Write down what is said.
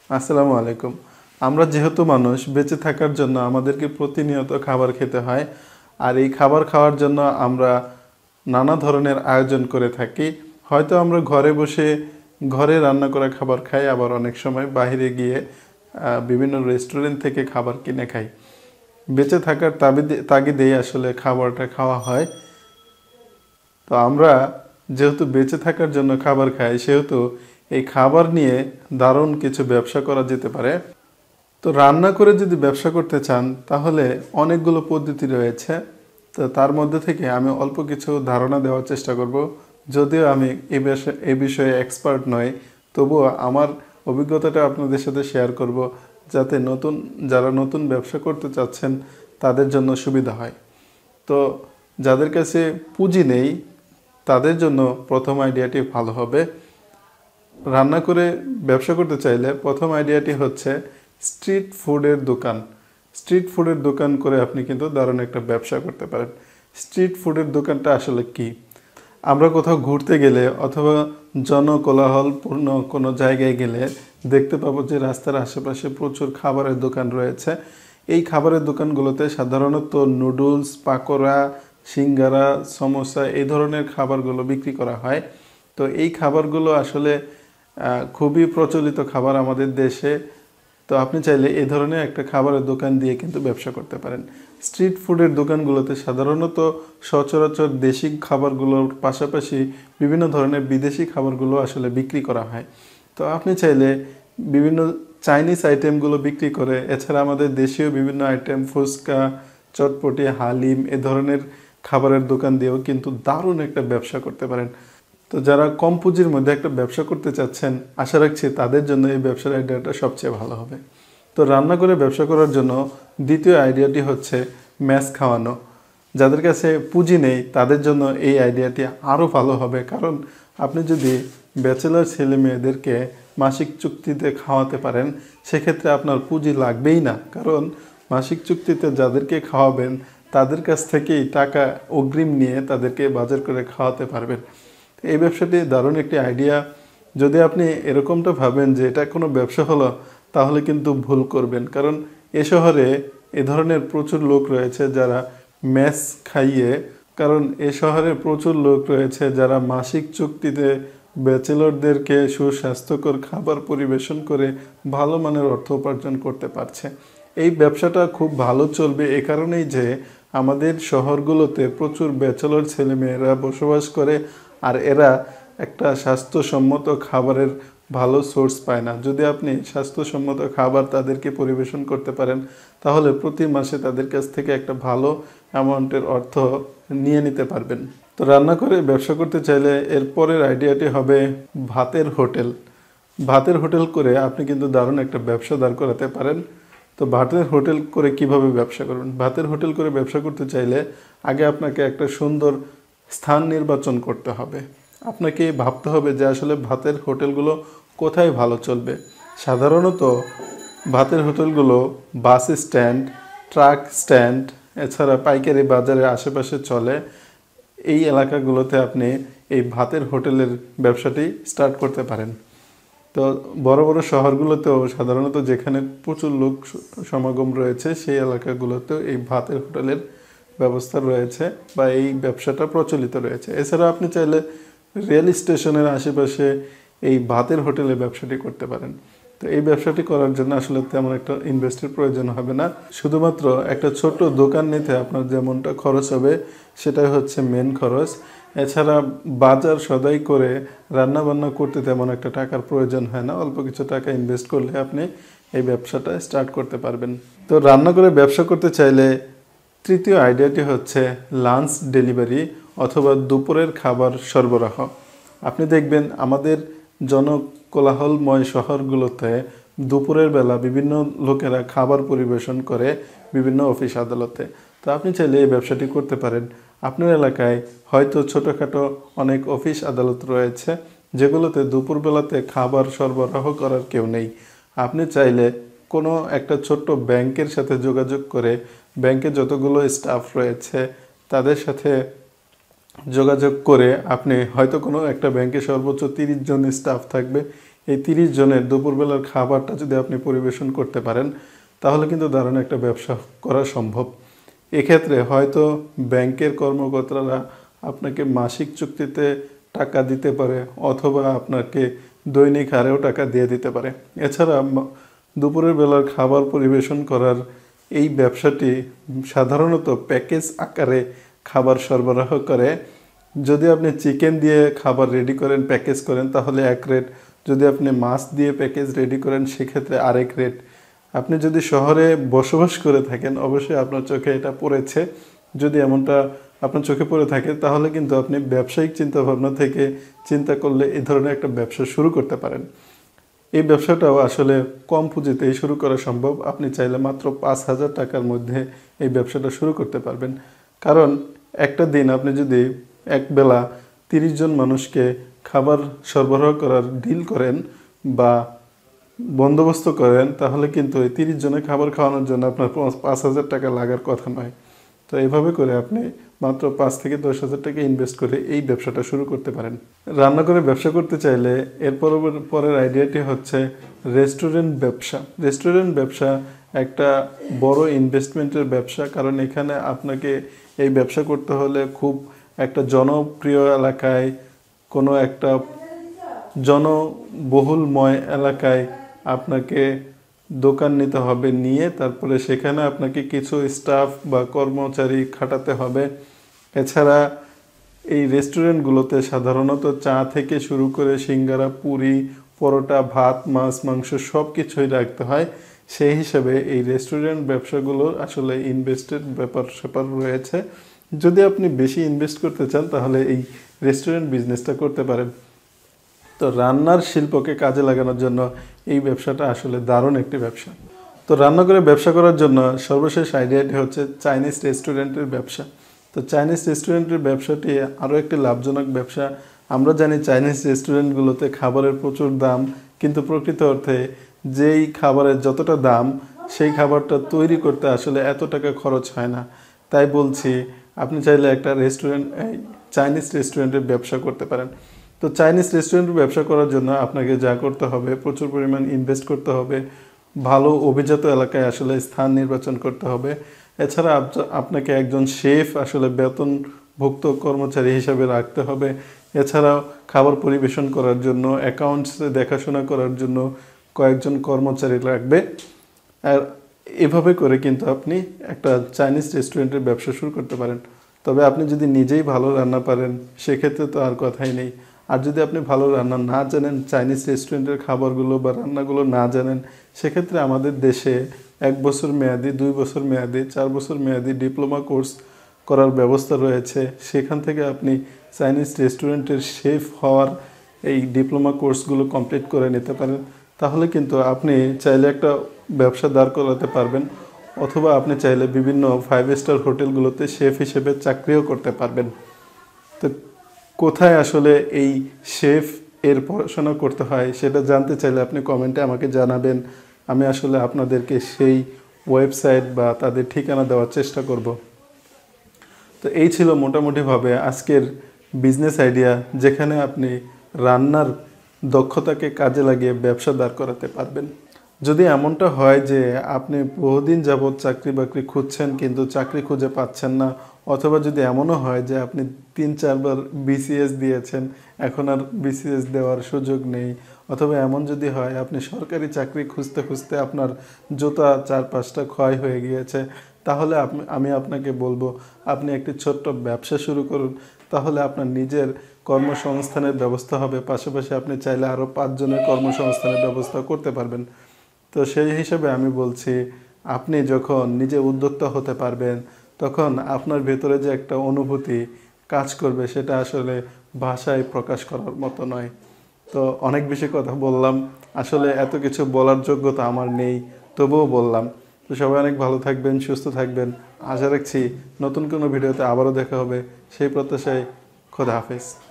আসসালামু আলাইকুম। আমরা যেহেতু মানুষ, বেঁচে থাকার জন্য আমাদেরকে প্রতিনিয়ত খাবার খেতে হয়। আর এই খাবার খাওয়ার জন্য আমরা নানা ধরনের আয়োজন করে থাকি। হয়তো আমরা ঘরে বসে ঘরে রান্না করা খাবার খাই, আবার অনেক সময় বাইরে গিয়ে বিভিন্ন রেস্টুরেন্ট থেকে খাবার কিনে খাই। বেঁচে থাকার তাগিদেই আসলে খাবারটা খাওয়া হয়। তো আমরা যেহেতু বেঁচে থাকার জন্য খাবার খাই, সেহেতু এই খাবার নিয়ে দারুণ কিছু ব্যবসা করা যেতে পারে। তো রান্না করে যদি ব্যবসা করতে চান, তাহলে অনেকগুলো পদ্ধতি রয়েছে। তো তার মধ্যে থেকে আমি অল্প কিছু ধারণা দেওয়ার চেষ্টা করব। যদিও আমি এ বিষয়ে এক্সপার্ট নই, তবুও আমার অভিজ্ঞতাটা আপনাদের সাথে শেয়ার করব, যাতে যারা নতুন ব্যবসা করতে চাচ্ছেন তাদের জন্য সুবিধা হয়। তো যাদের কাছে পুঁজি নেই, তাদের জন্য প্রথম আইডিয়াটি ভালো হবে। রান্না করে ব্যবসা করতে চাইলে প্রথম আইডিয়াটি হচ্ছে স্ট্রিট ফুডের দোকান। স্ট্রিট ফুডের দোকান করে আপনি কিন্তু দারুণ একটা ব্যবসা করতে পারেন। স্ট্রিট ফুডের দোকানটা আসলে কি? আমরা কোথাও ঘুরতে গেলে অথবা জনকোলাহলপূর্ণ কোনো জায়গায় গেলে দেখতে পাবো যে রাস্তার আশেপাশে প্রচুর খাবারের দোকান রয়েছে। এই খাবারের দোকানগুলোতে সাধারণত নুডলস, পাকোড়া, সিঙ্গারা, সমোসা এই ধরনের খাবারগুলো বিক্রি করা হয়। তো এই খাবারগুলো আসলে খুবই প্রচলিত খাবার আমাদের দেশে। তো আপনি চাইলে এই ধরনের একটা খাবারের দোকান দিয়ে কিন্তু ব্যবসা করতে পারেন। স্ট্রিট ফুডের দোকানগুলোতে সাধারণত সচরাচর দেশি খাবারগুলোর পাশাপাশি বিভিন্ন ধরনের বিদেশি খাবারগুলো আসলে বিক্রি করা হয়। তো আপনি চাইলে বিভিন্ন চাইনিজ আইটেমগুলো বিক্রি করে, এছাড়া আমাদের দেশীয় বিভিন্ন আইটেম ফুচকা, চটপটি, হালিম এ ধরনের খাবারের দোকান দিয়েও কিন্তু দারুণ একটা ব্যবসা করতে পারেন। তো যারা কম পুঁজির মধ্যে একটা ব্যবসা করতে চাচ্ছেন, আশা রাখছি তাদের জন্য এই ব্যবসার আইডিয়াটা সবচেয়ে ভালো হবে। তো রান্না করে ব্যবসা করার জন্য দ্বিতীয় আইডিয়াটি হচ্ছে ম্যাচ খাওয়ানো। যাদের কাছে পুঁজি নেই, তাদের জন্য এই আইডিয়াটি আরও ভালো হবে। কারণ আপনি যদি ব্যাচেলার ছেলে মেয়েদেরকে মাসিক চুক্তিতে খাওয়াতে পারেন, সেক্ষেত্রে আপনার পুঁজি লাগবেই না। কারণ মাসিক চুক্তিতে যাদেরকে খাওয়াবেন, তাদের কাছ থেকেই টাকা অগ্রিম নিয়ে তাদেরকে বাজার করে খাওয়াতে পারবেন। এই ব্যবসাটি দারুণ একটি আইডিয়া। যদি আপনি এরকমটা ভাবেন যে এটা কোনো ব্যবসা হলো, তাহলে কিন্তু ভুল করবেন। কারণ এ শহরে এ ধরনের প্রচুর লোক রয়েছে যারা মেস খাইয়ে কারণ এ শহরে প্রচুর লোক রয়েছে যারা মাসিক চুক্তিতে ব্যাচেলরদেরকে সুস্বাস্থ্যকর খাবার পরিবেশন করে ভালো মানের অর্থ উপার্জন করতে পারছে। এই ব্যবসাটা খুব ভালো চলবে এ কারণেই যে আমাদের শহরগুলোতে প্রচুর ব্যাচেলর ছেলেমেয়েরা বসবাস করে, আর এরা একটা স্বাস্থ্যসম্মত খাবারের ভালো সোর্স পায় না। যদি আপনি স্বাস্থ্যসম্মত খাবার তাদেরকে পরিবেশন করতে পারেন, তাহলে প্রতি মাসে তাদের কাছ থেকে একটা ভালো অ্যামাউন্টের অর্থ নিয়ে নিতে পারবেন। তো রান্না করে ব্যবসা করতে চাইলে এর পরের আইডিয়াটি হবে ভাতের হোটেল। ভাতের হোটেল করে আপনি কিন্তু দারুণ একটা ব্যবসা দাঁড় করাতে পারেন। তো ভাতের হোটেল করে কিভাবে ব্যবসা করবেন? ভাতের হোটেল করে ব্যবসা করতে চাইলে আগে আপনাকে একটা সুন্দর স্থান নির্বাচন করতে হবে। আপনাকে ভাবতে হবে যে আসলে ভাতের হোটেলগুলো কোথায় ভালো চলবে। সাধারণত ভাতের হোটেলগুলো বাস স্ট্যান্ড, ট্রাক স্ট্যান্ড, এছাড়া পাইকারি বাজারের আশেপাশে চলে। এই এলাকাগুলোতে আপনি এই ভাতের হোটেলের ব্যবসাটি স্টার্ট করতে পারেন। তো বড় বড় শহরগুলোতেও সাধারণত যেখানে প্রচুর লোক সমাগম রয়েছে, সেই এলাকাগুলোতেও এই ভাতের হোটেলের ব্যবস্থা রয়েছে বা এই ব্যবসাটা প্রচলিত রয়েছে। এছাড়া আপনি চাইলে রেল স্টেশনের আশেপাশে এই ভাতের হোটেলে ব্যবসাটি করতে পারেন। তো এই ব্যবসাটি করার জন্য আসলে তেমন একটা ইনভেস্টের প্রয়োজন হবে না। শুধুমাত্র একটা ছোট দোকান নিতে আপনার যেমনটা খরচ হবে, সেটাই হচ্ছে মেন খরচ। এছাড়া বাজার সদাই করে রান্না বান্না করতে তেমন একটা টাকার প্রয়োজন হয় না। অল্প কিছু টাকা ইনভেস্ট করলে আপনি এই ব্যবসাটা স্টার্ট করতে পারবেন। তো রান্না করে ব্যবসা করতে চাইলে তৃতীয় আইডিয়াটি হচ্ছে লাঞ্চ ডেলিভারি অথবা দুপুরের খাবার সরবরাহ। আপনি দেখবেন আমাদের জনকোলাহলময় শহরগুলোতে দুপুরের বেলা বিভিন্ন লোকেরা খাবার পরিবেশন করে বিভিন্ন অফিস আদালতে। তো আপনি চাইলে এই ব্যবসাটি করতে পারেন। আপনার এলাকায় হয়তো ছোটোখাটো অনেক অফিস আদালত রয়েছে, যেগুলোতে দুপুরবেলাতে খাবার সরবরাহ করার কেউ নেই। আপনি চাইলে কোনো একটা ছোট্ট ব্যাংকের সাথে যোগাযোগ করে, ব্যাংকে যতগুলো স্টাফ রয়েছে তাদের সাথে যোগাযোগ করে, আপনি হয়তো কোনো একটা ব্যাংকে সর্বোচ্চ 30 জন স্টাফ থাকবে, এই 30 জনের দুপুরবেলার খাবারটা যদি আপনি পরিবেশন করতে পারেন তাহলে কিন্তু দারুণ একটা ব্যবসা করা সম্ভব। এক্ষেত্রে হয়তো ব্যাংকের কর্মকর্তারা আপনাকে মাসিক চুক্তিতে টাকা দিতে পারে অথবা আপনাকে দৈনিক হারেও টাকা দিয়ে দিতে পারে। এছাড়া দুপুরের বেলার খাবার পরিবেশন করার এই ব্যবসাটি সাধারণত প্যাকেজ আকারে খাবার সরবরাহ করে। যদি আপনি চিকেন দিয়ে খাবার রেডি করেন, প্যাকেজ করেন, তাহলে এক রেট। যদি আপনি মাছ দিয়ে প্যাকেজ রেডি করেন সেক্ষেত্রে আরেক রেট। আপনি যদি শহরে বসবাস করে থাকেন, অবশ্যই আপনার চোখে এটা পড়েছে, যদি এমনটা আপনার চোখে পড়ে থাকে তাহলে কিন্তু আপনি ব্যবসায়িক চিন্তাভাবনা থেকে চিন্তা করলে এই ধরনের একটা ব্যবসা শুরু করতে পারেন। এই ব্যবসাটাও আসলে কম পুঁজিতেই শুরু করা সম্ভব। আপনি চাইলে মাত্র 5,000 টাকার মধ্যে এই ব্যবসাটা শুরু করতে পারবেন। কারণ একটা দিন আপনি যদি একবেলা 30 জন মানুষকে খাবার সরবরাহ করার ডিল করেন বা বন্দোবস্ত করেন তাহলে কিন্তু এই 30 জনের খাবার খাওয়ানোর জন্য আপনার 5,000 টাকা লাগার কথা নয়। তো এইভাবে করে আপনি মাত্র 5 থেকে 10,000 টাকা ইনভেস্ট করে এই ব্যবসাটা শুরু করতে পারেন। রান্না করে ব্যবসা করতে চাইলে এর পরের আইডিয়াটি হচ্ছে রেস্টুরেন্ট ব্যবসা। রেস্টুরেন্ট ব্যবসা একটা বড় ইনভেস্টমেন্টের ব্যবসা, কারণ এখানে আপনাকে এই ব্যবসা করতে হলে খুব একটা জনপ্রিয় এলাকায়, কোনো একটা জনবহুলময় এলাকায় আপনাকে দোকান নিতে হবে, নিয়ে তারপরে সেখানে আপনাকে কিছু স্টাফ বা কর্মচারী খাটাতে হবে। এছাড়া এই রেস্টুরেন্টগুলোতে সাধারণত চা থেকে শুরু করে সিঙ্গারা, পুরি, পরোটা, ভাত, মাছ, মাংস সব কিছুই রাখতে হয়। সেই হিসাবে এই রেস্টুরেন্ট ব্যবসাগুলোর আসলে ইনভেস্টেড ব্যাপার রয়েছে। যদি আপনি বেশি ইনভেস্ট করতে চান তাহলে এই রেস্টুরেন্ট বিজনেসটা করতে পারেন। তো রান্নার শিল্পকে কাজে লাগানোর জন্য এই ব্যবসাটা আসলে দারুণ একটি ব্যবসা। তো রান্না করে ব্যবসা করার জন্য সর্বশেষ আইডিয়াটি হচ্ছে চাইনিজ রেস্টুরেন্টের ব্যবসা। তো চাইনিজ রেস্টুরেন্টের ব্যবসাটি আরও একটি লাভজনক ব্যবসা। আমরা জানি চাইনিজ রেস্টুরেন্টগুলোতে খাবারের প্রচুর দাম, কিন্তু প্রকৃত অর্থে যেই খাবারের যতটা দাম সেই খাবারটা তৈরি করতে আসলে এত টাকা খরচ হয় না। তাই বলছি আপনি চাইলে একটা চাইনিজ রেস্টুরেন্টের ব্যবসা করতে পারেন। তো চাইনিজ রেস্টুরেন্টের ব্যবসা করার জন্য আপনাকে যা করতে হবে, প্রচুর পরিমাণ ইনভেস্ট করতে হবে, ভালো অভিজাত এলাকায় আসলে স্থান নির্বাচন করতে হবে। এছাড়া আপনাকে একজন শেফ আসলে বেতনভুক্ত কর্মচারী হিসাবে রাখতে হবে। এছাড়াও খাবার পরিবেশন করার জন্য, অ্যাকাউন্টস দেখাশোনা করার জন্য কয়েকজন কর্মচারী লাগবে। আর এভাবে করে কিন্তু আপনি একটা চাইনিজ রেস্টুরেন্টের ব্যবসা শুরু করতে পারেন। তবে আপনি যদি নিজেই ভালো রান্না পারেন সেক্ষেত্রে তো আর কথাই নেই। আর যদি আপনি ভালো রান্না না জানেন, চাইনিজ রেস্টুরেন্টের খাবারগুলো বা রান্নাগুলো না জানেন, সেক্ষেত্রে আমাদের দেশে 1 বছর মেয়াদি, 2 বছর মেয়াদি, 4 বছর মেয়াদি ডিপ্লোমা কোর্স করার ব্যবস্থা রয়েছে। সেখান থেকে আপনি চাইনিজ রেস্টুরেন্টের শেফ হওয়ার এই ডিপ্লোমা কোর্সগুলো কমপ্লিট করে নিতে পারেন। তাহলে কিন্তু আপনি চাইলে একটা ব্যবসা দাঁড় করাতে পারবেন, অথবা আপনি চাইলে বিভিন্ন 5 স্টার হোটেলগুলোতে শেফ হিসেবে চাকরিও করতে পারবেন। তো কোথায় আসলে এই শেফ এর পড়াশোনা করতে হয় সেটা জানতে চাইলে আপনি কমেন্টে আমাকে জানাবেন। আমি আসলে আপনাদেরকে সেই ওয়েবসাইট বা তাদের ঠিকানা দেওয়ার চেষ্টা করব। তো এই ছিল মোটামুটিভাবে আজকের বিজনেস আইডিয়া, যেখানে আপনি রান্নার দক্ষতাকে কাজে লাগিয়ে ব্যবসা দাঁড় করাতে পারবেন। যদি এমনটা হয় যে আপনি বহুদিন যাবৎ চাকরি বাকরি খুঁজছেন কিন্তু চাকরি খুঁজে পাচ্ছেন না, অথবা যদি এমনও হয় যে আপনি 3-4 বার বিসিএস দিয়েছেন, এখন আর বিসিএস দেওয়ার সুযোগ নেই, অথবা এমন যদি হয় আপনি সরকারি চাকরি খুঁজতে খুঁজতে আপনার জুতা 4-5টা ক্ষয় হয়ে গিয়েছে, তাহলে আমি আপনাকে বলবো আপনি একটি ছোট্ট ব্যবসা শুরু করুন। তাহলে আপনার নিজের কর্মসংস্থানের ব্যবস্থা হবে, পাশাপাশি আপনি চাইলে আরও 5 জনের কর্মসংস্থানের ব্যবস্থা করতে পারবেন। তো সেই হিসেবে আমি বলছি, আপনি যখন নিজে উদ্যোক্তা হতে পারবেন তখন আপনার ভেতরে যে একটা অনুভূতি কাজ করবে সেটা আসলে ভাষায় প্রকাশ করার মতো নয়। তো অনেক বেশি কথা বললাম, আসলে এত কিছু বলার যোগ্যতা আমার নেই, তবুও বললাম। তো সবাই অনেক ভালো থাকবেন, সুস্থ থাকবেন। আশা রাখছি নতুন কোনো ভিডিওতে আবারও দেখা হবে। সেই প্রত্যাশায় খোদা হাফেজ।